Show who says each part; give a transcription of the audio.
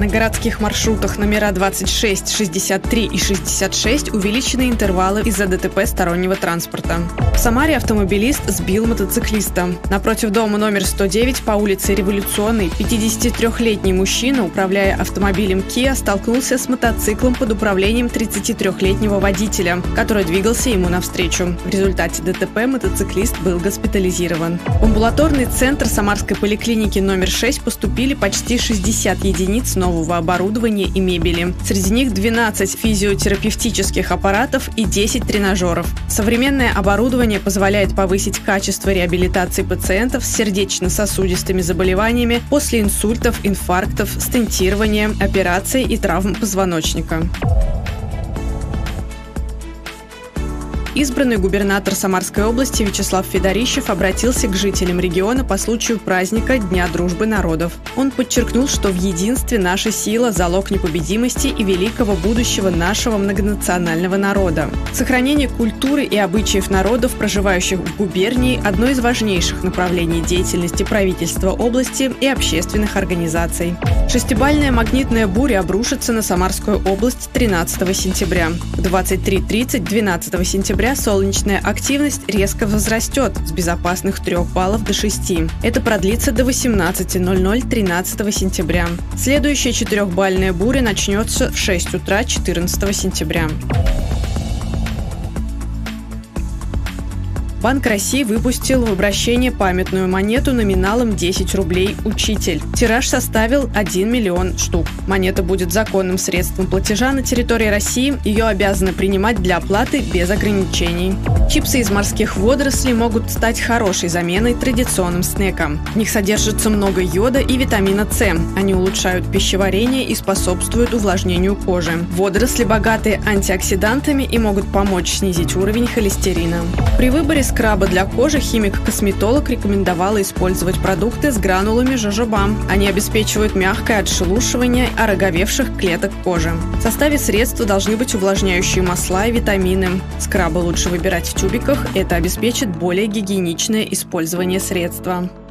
Speaker 1: На городских маршрутах номера 26, 63 и 66 увеличены интервалы из-за ДТП стороннего транспорта. В Самаре автомобилист сбил мотоциклиста. Напротив дома номер 109 по улице Революционной 53-летний мужчина, управляя автомобилем Kia, столкнулся с мотоциклом под управлением 33-летнего водителя, который двигался ему навстречу. В результате ДТП мотоциклист был госпитализирован. В амбулаторный центр Самарской поликлиники номер 6 поступили почти 60 единиц нового оборудования и мебели. Среди них 12 физиотерапевтических аппаратов и 10 тренажеров. Современное оборудование позволяет повысить качество реабилитации пациентов с сердечно-сосудистыми заболеваниями после инсультов, инфарктов, стентирования, операций и травм позвоночника. Избранный губернатор Самарской области Вячеслав Федорищев обратился к жителям региона по случаю праздника Дня дружбы народов. Он подчеркнул, что в единстве наша сила – залог непобедимости и великого будущего нашего многонационального народа. Сохранение культуры и обычаев народов, проживающих в губернии – одно из важнейших направлений деятельности правительства области и общественных организаций. Шестибальная магнитная буря обрушится на Самарскую область 13 сентября. В 23:30 12 сентября солнечная активность резко возрастет с безопасных 3 баллов до 6. Это продлится до 18:00 13 сентября. Следующая 4-бальная буря начнется в 6 утра 14 сентября. Банк России выпустил в обращение памятную монету номиналом 10 рублей «Учитель». Тираж составил 1 миллион штук. Монета будет законным средством платежа на территории России. Ее обязаны принимать для оплаты без ограничений. Чипсы из морских водорослей могут стать хорошей заменой традиционным снекам. В них содержится много йода и витамина С. Они улучшают пищеварение и способствуют увлажнению кожи. Водоросли богаты антиоксидантами и могут помочь снизить уровень холестерина. При выборе скраба для кожи химик-косметолог рекомендовала использовать продукты с гранулами жожоба. Они обеспечивают мягкое отшелушивание ороговевших клеток кожи. В составе средства должны быть увлажняющие масла и витамины. Скрабы лучше выбирать в тюбиках, это обеспечит более гигиеничное использование средства.